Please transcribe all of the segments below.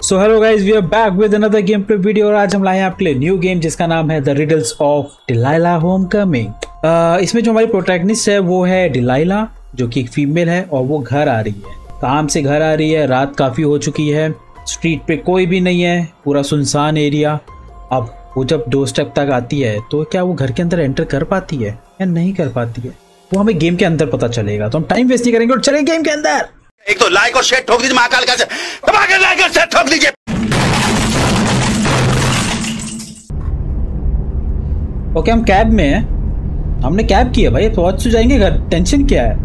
So hello guys, we are back with another game play video और आज हम लाए हैं आपके लिए न्यू गेम जिसका नाम है the riddles of Delilah homecoming. इसमें जो हमारी प्रोटैगनिस्ट है वो है डिलाइला, जो कि एक फीमेल है और वो घर आ रही है, काम से घर आ रही है। रात काफ़ी हो चुकी है, स्ट्रीट पे कोई भी नहीं है, पूरा सुनसान एरिया। अब वो जब डोर स्टेप तक आती है तो क्या वो घर के अंदर एंटर कर पाती है या नहीं कर पाती है, वो हमें गेम के अंदर पता चलेगा। तो हम टाइम वेस्ट नहीं करेंगे और चलेंगे गेम के अंदर। एक तो लाइक और शेयर ठोक दीजिए, महाकाल का दबा के लाइक और शेयर ठोक दीजिए। ओके, हम कैब में हैं, हमने कैब किया भाई, पहुंच तो जाएंगे घर, टेंशन क्या है।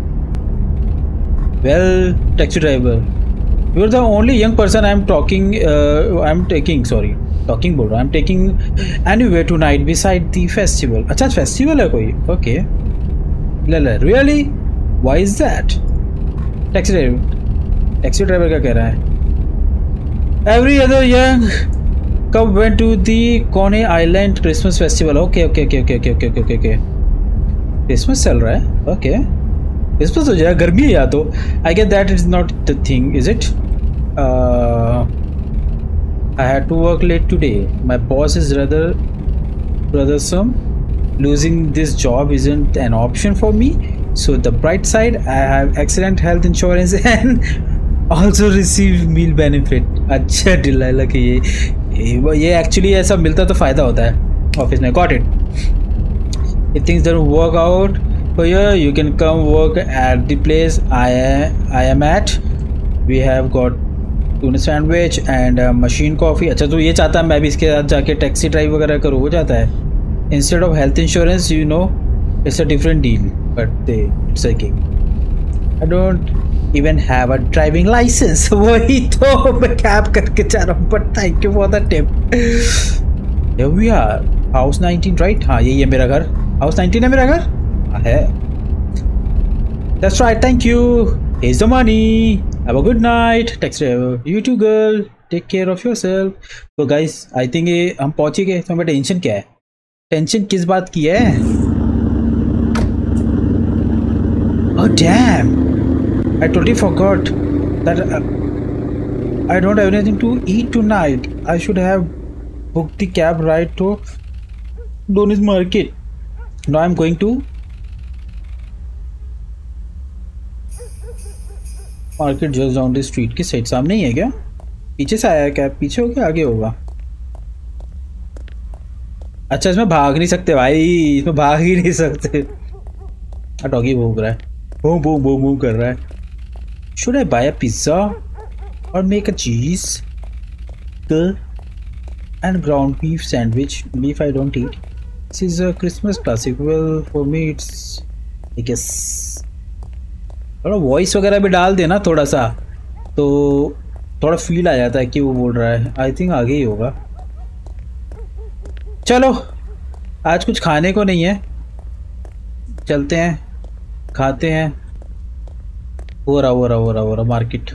Well taxi driver, you are the only young person I am talking, I am taking, sorry talking बोल रहा हूँ, I am taking anyway tonight beside the festival. अच्छा फेस्टिवल है कोई, okay. Really, why is that? Taxi driver क्या कह रहा है? Every other young cub went to the Coney Island Christmas festival. Okay okay okay okay okay okay okay okay, Christmas चल रहा है, ओके। क्रिसमस हो जाएगा, गर्मी है या तो। I get that is not the thing, is it? I had to work late today, my boss is rather brothersome. Losing this job isn't an option for me. So the bright side, I have excellent health insurance and also receive meal benefit. अच्छा Delilah कि ये actually ऐसा मिलता तो फ़ायदा होता है office में। Got it. If things don't work out for you, you can come work at the place I am at. We have got tuna sandwich and machine coffee. अच्छा तो ये चाहता है मैं भी इसके साथ जाके टैक्सी ड्राइव वगैरह करूँ, वो चाहता है। Instead of health insurance, you know, it's a different deal, but it's okay. I don't even have a driving license. वही तो मैं कैब करके जा रहा हूँ, but thank you for the tip. Here we are, house 19, right? हाँ यही है मेरा घर, house 19 है मेरा घर, है। That's right, thank you. Here's the money. Have a good night, taxi driver. You too, girl. Take care of yourself. So guys, I think ये हम पहुँच ही गए। तो हमें टेंशन क्या है? टेंशन किस बात की है? Oh damn! I totally forgot that I don't have anything to eat tonight. I should have booked the cab right to Donny's Market. Now I'm going to market just down the street की side. सामने ही है क्या? पीछे से आया है cab, पीछे हो क्या आगे होगा? अच्छा इसमें भाग नहीं सकते भाई, इसमें भाग ही नहीं सकते। डॉगी भूख रहा है, बूम बूम बूम बूम कर रहा है। Should I buy a pizza और make a cheese and ground beef sandwich? Beef I don't eat. This is a Christmas classic, well for me it's I guess. थोड़ा voice वगैरह भी डाल देना थोड़ा सा, तो थोड़ा फील आ जाता है कि वो बोल रहा है। आई थिंक आगे ही होगा। चलो आज कुछ खाने को नहीं है, चलते हैं खाते हैं। हो रहा मार्केट।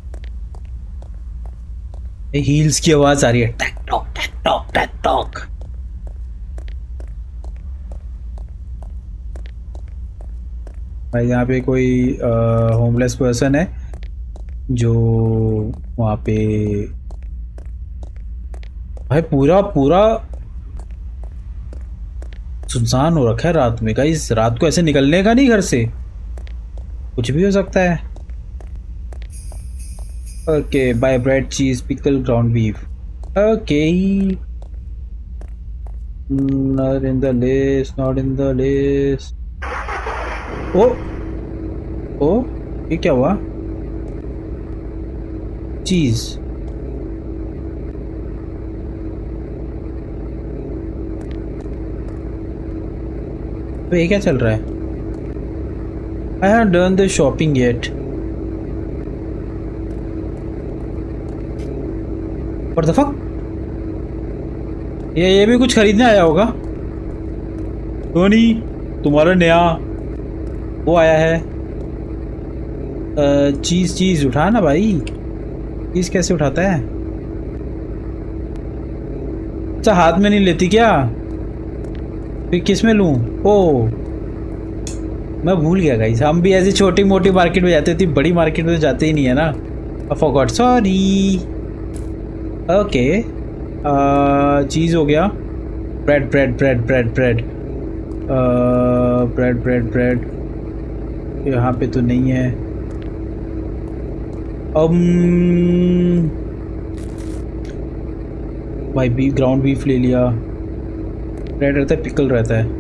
हील्स की आवाज आ रही है, tick tock tick tock tick tock. भाई यहाँ पे कोई होमलेस पर्सन है जो वहाँ पे, भाई पूरा सुनसान हो रखा है रात में। गाइस रात को ऐसे निकलने का नहीं घर से, कुछ भी हो सकता है। Okay buy bread cheese pickle ground beef. Okay not in the list. ओ ये क्या हुआ? चीज तो ये क्या चल रहा है? I haven't done the shopping yet. What the fuck? ये भी कुछ खरीदने आया होगा। टोनी तुम्हारा नया वो आया है, चीज उठा ना भाई। चीज कैसे उठाता है? अच्छा हाथ में नहीं लेती क्या? फिर किस में लूँ? ओ मैं भूल गया गाइस, हम भी ऐसी छोटी मोटी मार्केट में जाते थे, बड़ी मार्केट में तो जाते ही नहीं है ना। I forgot, sorry. Okay, cheese हो गया। Bread bread bread bread bread bread bread bread यहाँ पे तो नहीं है। भाई बीफ, ग्राउंड बीफ ले लिया। ब्रेड रहता है, पिकल रहता है।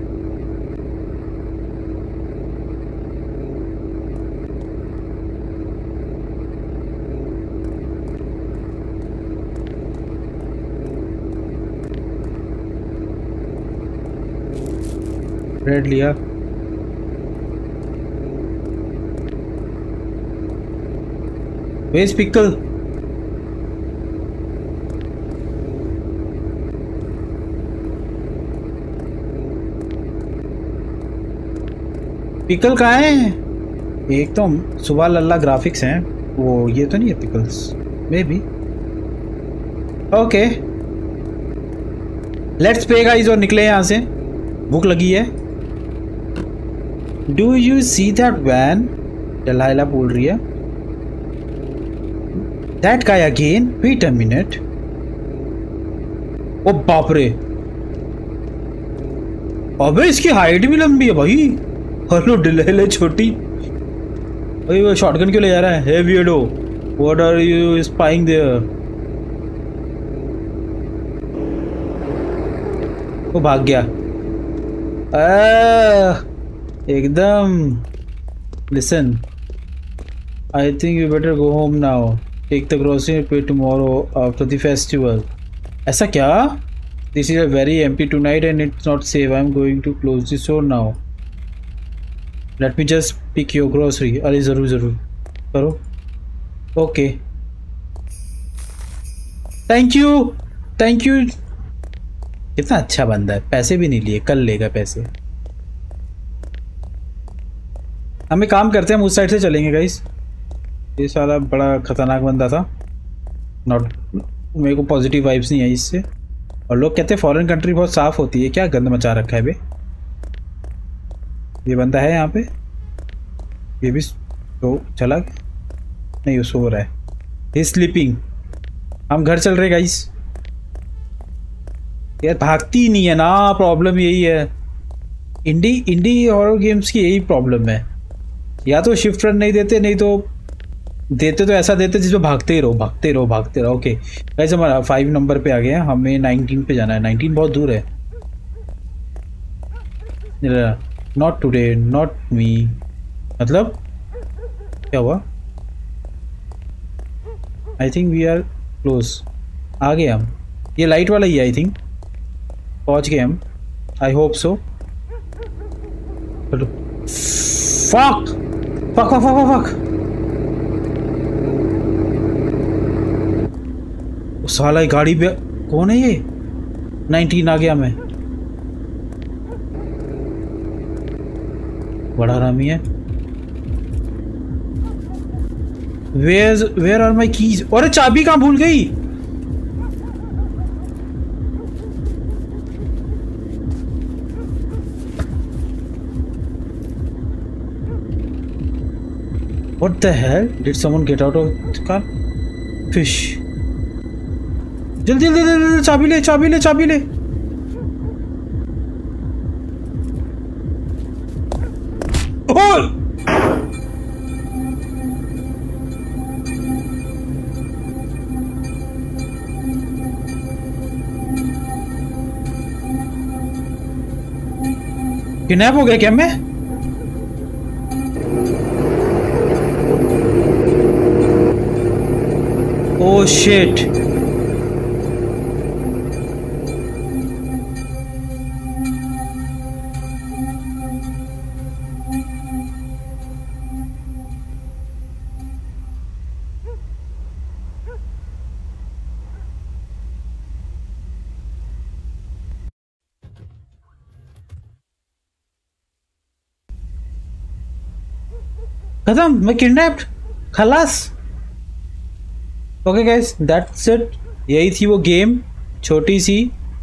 ब्रेड लिया। Veg pickle. पिकल कहाँ है? एक तो सुबह लल्ला ग्राफिक्स हैं, वो ये तो नहीं है pickles may be. Okay let's pay guys और निकले यहाँ से, भूख लगी है। Do you see that van? Delilah बोल रही है। That guy again, wait a minute. ओ बाप रे, अबे इसकी हाइट भी लंबी है भाई। हेलो डलाइला छोटी। भाई वो शॉटगन क्यों ले जा रहा है? Hey weirdo, what are you spying there? वो भाग गया। एकदम। Listen, I think you better go home now, take the grocery pay tomorrow after the festival. ऐसा क्या? This is a very empty tonight and it's not safe, I am going to close the store now, let me just pick your grocery. अरे ज़रूर ज़रूर करो। Okay thank you thank you. कितना अच्छा बंदा है, पैसे भी नहीं लिए, कल लेगा पैसे। हमें काम करते हैं, हम उस साइड से चलेंगे गाइस। ये साला बड़ा खतरनाक बंदा था। नॉट, मेरे को पॉजिटिव वाइब्स नहीं आई इससे। और लोग कहते हैं फॉरेन कंट्री बहुत साफ़ होती है, क्या गंद मचा रखा है बे। ये बंदा है यहाँ पे, ये भी तो चला गया। नहीं वो सो रहा है, ही स्लीपिंग। हम घर चल रहे गाइस। यार भागती ही नहीं है ना, प्रॉब्लम यही है। इंडी हॉरर गेम्स की यही प्रॉब्लम है, या तो शिफ्ट रन नहीं देते, नहीं तो देते तो ऐसा देते जिसमें भागते ही रहो भागते रहो भागते रहो। ओके गाइस हमारा 5 नंबर पे आ गए हैं, हमें 19 पे जाना है। 19 बहुत दूर है। नॉट टुडे नॉट मी, मतलब क्या हुआ? I think we are close. आ गए हम, ये लाइट वाला ही है आई थिंक। पहुंच गए हम, I hope so. Fuck fuck fuck fuck fuck. साला गाड़ी पे कौन है ये? 19 आ गया मैं। बड़ा हरामी है। Where are my keys? अरे चाबी कहाँ भूल गई? What the hell? Did someone get out of the car? Fish. जल्दी जल्दी जल्दी, चाबी ले चाबी ले चाबी ले। ओह! किडनैप हो गया क्या मैं? Oh shit. खत्म, मैं किडनैप्ड, खलास। ओके गाइस दैट्स इट, यही थी वो गेम, छोटी सी।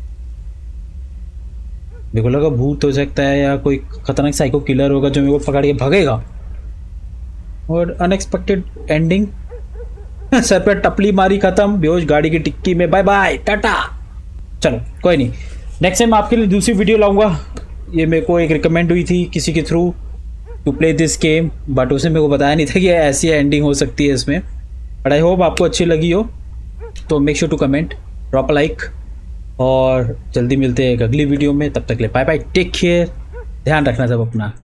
मेरे को लगा भूत हो सकता है या कोई खतरनाक साइको किलर होगा जो मेरे को पकड़ के भागेगा, और अनएक्सपेक्टेड एंडिंग। सर पे टपली मारी, खत्म, बेहोश गाड़ी की टिक्की में, बाय बाय टाटा। चलो कोई नहीं, नेक्स्ट टाइम आपके लिए दूसरी वीडियो लाऊंगा। ये मेरे को एक रिकमेंड हुई थी किसी के through to play this game, but उसने मेरे को बताया नहीं था कि ऐसी एंडिंग हो सकती है इसमें। बट आई होप आपको अच्छी लगी हो, तो make sure to comment, drop a like, और जल्दी मिलते हैं एक अगली वीडियो में। तब तक ले बाय बाय, टेक केयर, ध्यान रखना सब अपना।